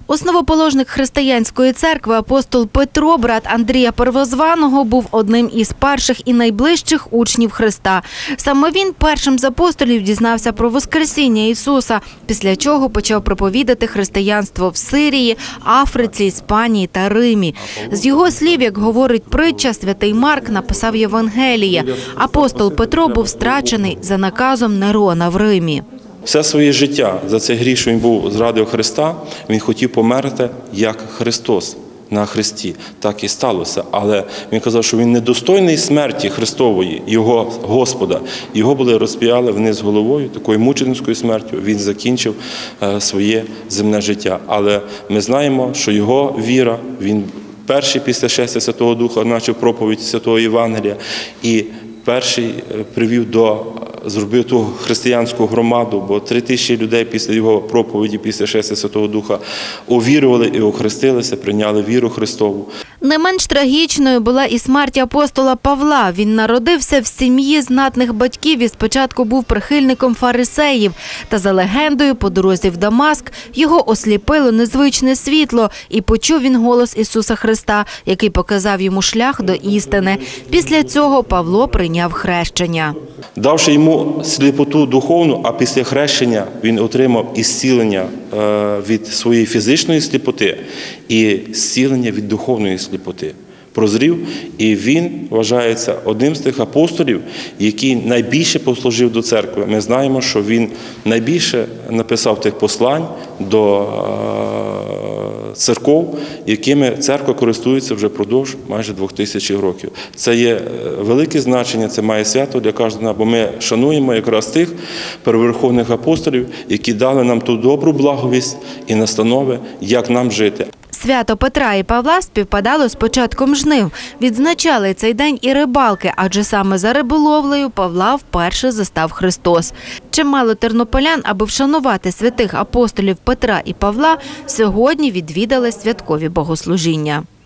Основоположник християнської церкви апостол Петро, брат Андрія Первозваного, був одним із перших і найближчих учнів Христа. Саме він першим з апостолів дізнався про Воскресіння Ісуса, після чого почав проповідати християнство в Сирії, Африці, Іспанії та Римі. З його слів, як говорить притча, святий Марк написав Євангеліє. Апостол Петро був страчений за наказом Нерона в Римі. Все своє життя за цей гріх, що він був зрадив Христа, він хотів померти як Христос на хресті. Так і сталося. Але він казав, що він недостойний смерті Христової, його Господа. Його були розп'яли вниз головою, такою мученицькою смертю. Він закінчив своє земне життя. Але ми знаємо, що його віра, він перший після шестя Святого Духа почав проповідь Святого Євангелія і перший зробив ту християнську громаду, бо 3000 людей після його проповіді, після шестя Святого Духа, увірували і охрестилися, прийняли віру Христову. Не менш трагічною була і смерть апостола Павла. Він народився в сім'ї знатних батьків і спочатку був прихильником фарисеїв. Та за легендою, по дорозі в Дамаск його осліпило незвичне світло, і почув він голос Ісуса Христа, який показав йому шлях до істини. Після цього Павло прийняв хрещення. Давши йому сліпоту духовну, а після хрещення він отримав ісцілення від своєї фізичної сліпоти і зцілення від духовної сліпоти. Прозрів, і він вважається одним з тих апостолів, який найбільше послужив до церкви. Ми знаємо, що він найбільше написав тих послань до церков, якими церква користується вже впродовж майже 2000 років. Це є велике значення, це має свято для кожного, бо ми шануємо якраз тих первоверховних апостолів, які дали нам ту добру благовість і настанови, як нам жити. Свято Петра і Павла співпадало з початком жнив. Відзначали цей день і рибалки, адже саме за риболовлею Павла вперше застав Христос. Чимало тернополян, аби вшанувати святих апостолів Петра і Павла, сьогодні відвідали святкові богослужіння.